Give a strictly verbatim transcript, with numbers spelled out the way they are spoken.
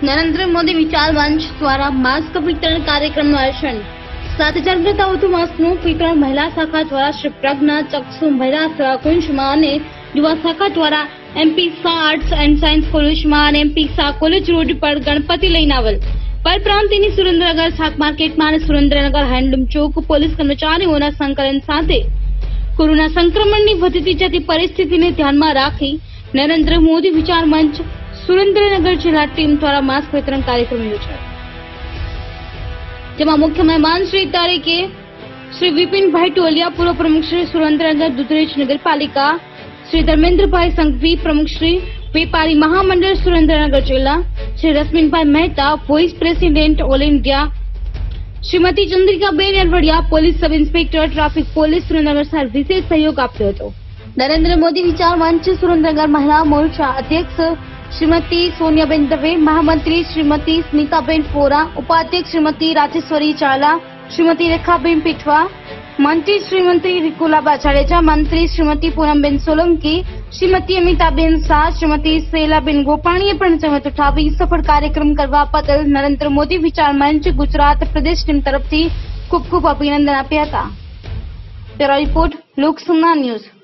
નરેન્દ્ર મોદી વિચાર મંચ દ્વારા માસ્ક વિતરણ કાર્યક્રમનું આયોજન. સાત હજાર કરતા વધુ માસ્કનું વિતરણ મહિલા શાખા દ્વારા શ્રી પ્રજ્ઞા ચક્ષુ મહિલા સેવા કુંજમાં અને યુવા શાખા દ્વારા M P Shah arts and science કોલેજમાં અને એમપી શાહ કોલેજ રોડ પર ગણપતિ લઈને આવેલ. પરપ્રાંતિની સુરેન્દ્રનગર શાક માર્કેટમાં અને સુરેન્દ્રનગર હેન્ડલૂમ ચોક પોલીસ કર્મચારીઓના સંકલન સાથે કોરોના સંક્રમણની વધતી જતી પરિસ્થિતિને ધ્યાનમાં રાખી નરેન્દ્ર મોદી વિચાર મંચ સુરેન્દ્રનગર જિલ્લા ટીમ દ્વારા માસ્ક વિતરણ કાર્યક્રમ યોજાયો, જેમાં મુખ્ય મહેમાન શ્રી તરીકે શ્રી વિપિનભાઈ ટોલિયા, પૂર્વ પ્રમુખ શ્રી સુરેન્દ્રનગર દુધરેજ નગરપાલિકા, શ્રી ધર્મેન્દ્રભાઈ સંઘવી, પ્રમુખ શ્રી વેપારી મહામંડળ સુરેન્દ્રનગર જિલ્લા, Shri Rashminbhai Mehta, vice president all India, Shrimati Chandrikaben Arvadiya, police sub inspector traffic police Surendranagar સાહેબ વિશેષ સહયોગ આપ્યો હતો. નરેન્દ્ર મોદી વિચાર મંચ સુરેન્દ્રનગર મહિલા મોરચા અધ્યક્ષ શ્રીમતી સોનિયાબેન દવે, મહામંત્રી શ્રીમતી સ્મિતાબેન ફોરા, ઉપાધ્યક્ષ શ્રીમતી રાજેશ્વરી ચાલા, શ્રીમતી રેખાબેન પીઠવા, મંત્રી શ્રીમતી રિકુલાબા જાડેજા, મંત્રી શ્રીમતી પૂનમબેન સોલંકી, શ્રીમતી અમિતાબેન શાહ, શ્રીમતી શૈલાબેન ગોપાણીએ પણ જહેમત ઉઠાવી સફળ કાર્યક્રમ કરવા બદલ નરેન્દ્ર મોદી વિચાર મંચ ગુજરાત પ્રદેશ ટીમ તરફથી ખૂબ ખૂબ અભિનંદન આપ્યા હતા. Bureau report Loksamna news.